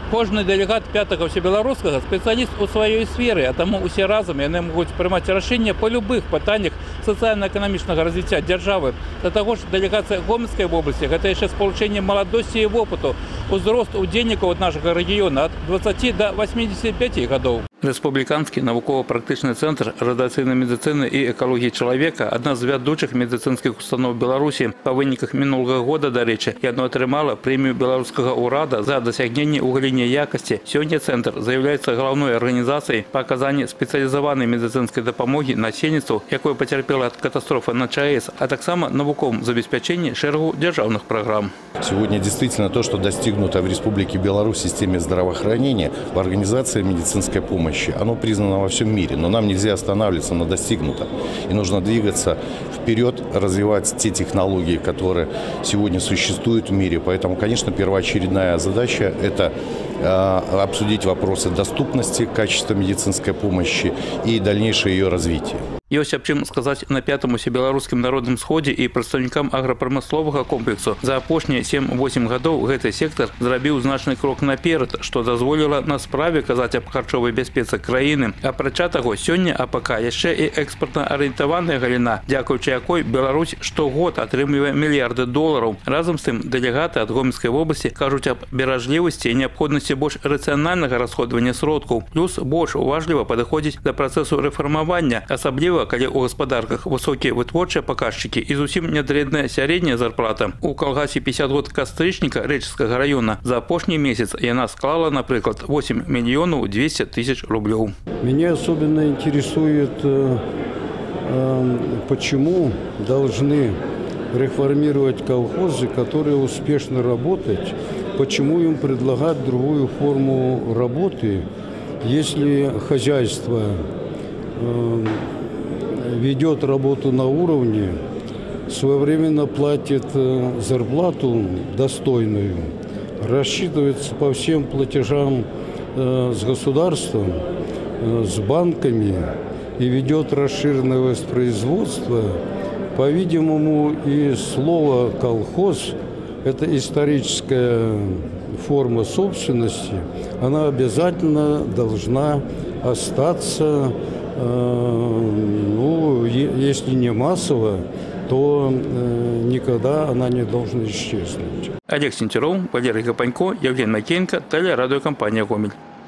Кожны делегат 5-го всебеларускага специалист у своей сферы, а тому усе разом яны могуць прымаць рашэнне по любых пытаннях социально-экономичного развития державы. До того же делегация Гомельской области, это еще сполучение молодости и опыту, узрост удзельнікаў от нашего региона от 20 до 85 годов. Республиканский навукова-практычны центр радыацыйнай медицины и экологии человека – одна из ведущих медицинских установ Беларуси. По выніках минулого года, до речи, яно атрымала премию белорусского урада за досягнение у галіне якости. Сегодня центр заявляется главной организацией по оказанию специализованной медицинской допомоги насельніцтву, якое потерпело от катастрофы на ЧАЭС, а так само навуковым забеспечении шэрагу державных программ. Сегодня действительно то, что достигнуто в Республике Беларусь в системе здравоохранения, в организации медицинской помощи, оно признано во всем мире, но нам нельзя останавливаться на достигнутом. И нужно двигаться вперед, развивать те технологии, которые сегодня существуют в мире. Поэтому, конечно, первоочередная задача – это обсудить вопросы доступности, качества медицинской помощи и дальнейшее ее развитие. Ёсць аб чым сказаць на 5-му всебеларускім народным сходзе і прадстаўнікам аграпрамысловага комплексу. За апошнія 7-8 гадоў гэты сектор зрабіў значны крок наперад, што дазволіла на справе казаць аб харчовай бяспецы краіны. Апрача таго, сёння АПК яшчэ і экспартна-арыентаваная галіна, дзякуючы якой Беларусь штогод атрымлівае мільярды долараў. Разам з тым, дэлегаты ад Гомельскай вобласці кажуць аб беражлівасці і неабходнасці больш рацыянальнага расходавання сродкаў, плюс больш уважліва падыходзіць да працэсу рэфармавання, асабліва калі у гаспадарках высокія вытворчыя паказчыкі і зусім нядрэнная сярэдняя зарплата. У калгасе 50 год Кастрычніка Рэчыцкага района за апошні месяц яна склала, напрыклад, 8 миллионов 200 тысяч рублей. Меня особенно интересует, почему должны реформировать колхозы, которые успешно работают, почему им предлагать другую форму работы, если хозяйство ведет работу на уровне, своевременно платит зарплату достойную, рассчитывается по всем платежам с государством, с банками и ведет расширенное воспроизводство. По-видимому, и слово «колхоз» – это историческая форма собственности, она обязательно должна остаться. Ну, если не массово, то никогда она не должна исчезнуть. Олег Сентеров, Валерий Гапанько, Евгений Макеенко, телерадиокомпания «Гомель».